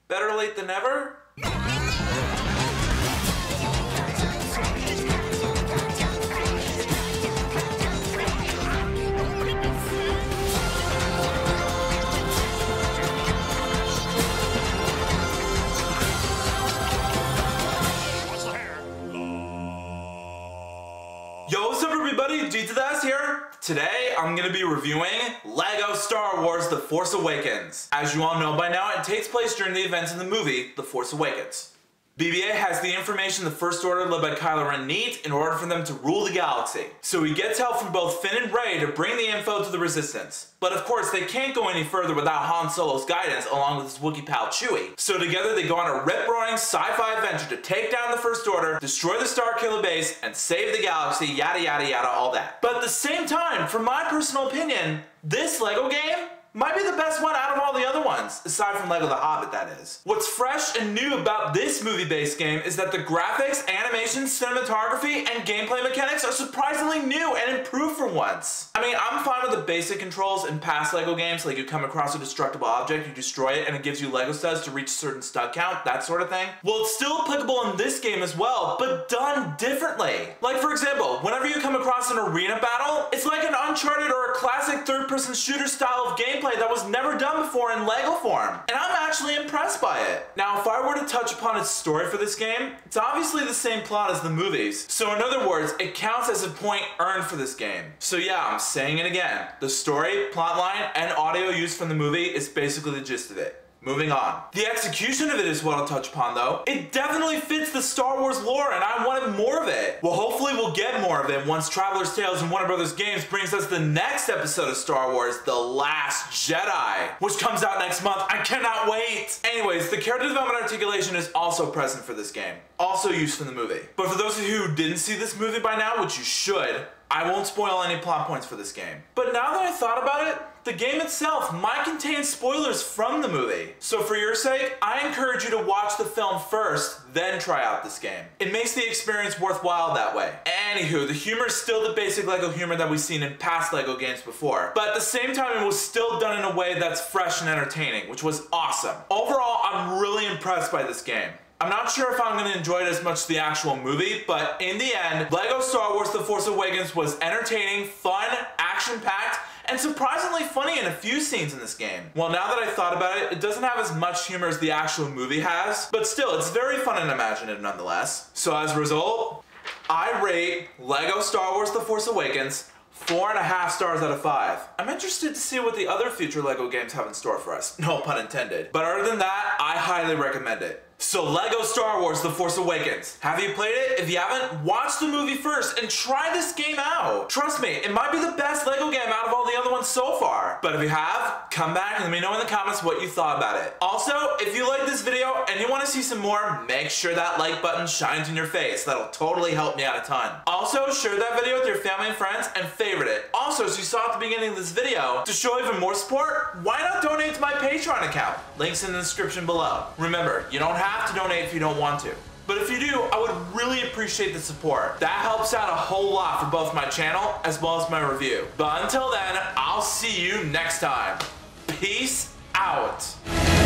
Better late than never? Yo, what's up everybody, G to the S here. Today, I'm gonna be reviewing LEGO Star Wars The Force Awakens. As you all know by now, it takes place during the events in the movie, The Force Awakens. BB-8 has the information the First Order led by Kylo Ren need in order for them to rule the galaxy. So he gets help from both Finn and Rey to bring the info to the Resistance. But of course, they can't go any further without Han Solo's guidance along with his Wookiee pal Chewie. So together they go on a rip-roaring sci-fi adventure to take down the First Order, destroy the Starkiller base, and save the galaxy, yada yada yada, all that. But at the same time, from my personal opinion, this LEGO game might be the best one out of all the other ones, aside from LEGO The Hobbit, that is. What's fresh and new about this movie-based game is that the graphics, animation, cinematography, and gameplay mechanics are surprisingly new and improved for once. I mean, I'm fine with the basic controls in past LEGO games, like you come across a destructible object, you destroy it, and it gives you LEGO studs to reach a certain stud count, that sort of thing. Well, it's still applicable in this game as well, but done differently. Like, for example, whenever you come across an arena battle, it's like an Uncharted or a classic third-person shooter style of gameplay that was never done before in LEGO form, and I'm actually impressed by it. Now, if I were to touch upon its story for this game, it's obviously the same plot as the movies, so in other words, it counts as a point earned for this game. So yeah, I'm saying it again. The story, plotline, and audio used from the movie is basically the gist of it. Moving on. The execution of it is what I'll touch upon though. It definitely fits the Star Wars lore and I wanted more of it. Well, hopefully we'll get more of it once Traveler's Tales and Warner Brothers Games brings us the next episode of Star Wars, The Last Jedi, which comes out next month. I cannot wait. Anyways, the character development articulation is also present for this game. Also used from the movie. But for those of you who didn't see this movie by now, which you should, I won't spoil any plot points for this game. But now that I thought about it, the game itself might contain spoilers from the movie. So for your sake, I encourage you to watch the film first, then try out this game. It makes the experience worthwhile that way. Anywho, the humor is still the basic LEGO humor that we've seen in past LEGO games before. But at the same time, it was still done in a way that's fresh and entertaining, which was awesome. Overall, I'm really impressed by this game. I'm not sure if I'm going to enjoy it as much as the actual movie, but in the end, LEGO Star Wars The Force Awakens was entertaining, fun, action-packed, and surprisingly funny in a few scenes in this game. Well, now that I thought about it, it doesn't have as much humor as the actual movie has, but still, it's very fun and imaginative nonetheless. So as a result, I rate LEGO Star Wars The Force Awakens 4.5 stars out of 5. I'm interested to see what the other future LEGO games have in store for us. No pun intended. But other than that, I highly recommend it. So LEGO Star Wars The Force Awakens. Have you played it? If you haven't, watch the movie first and try this game out. Trust me, it might be the best LEGO game out of all the other ones so far. But if you have, come back and let me know in the comments what you thought about it. Also, if you like this video and you want to see some more, make sure that like button shines in your face. That'll totally help me out a ton. Also, share that video with your family and friends and favorite it. Also, as you saw at the beginning of this video, to show even more support, why not donate to my Patreon account? Links in the description below. Remember, you don't have to donate if you don't want to. But if you do, I would really appreciate the support. That helps out a whole lot for both my channel as well as my review. But until then, I'll see you next time. Peace out.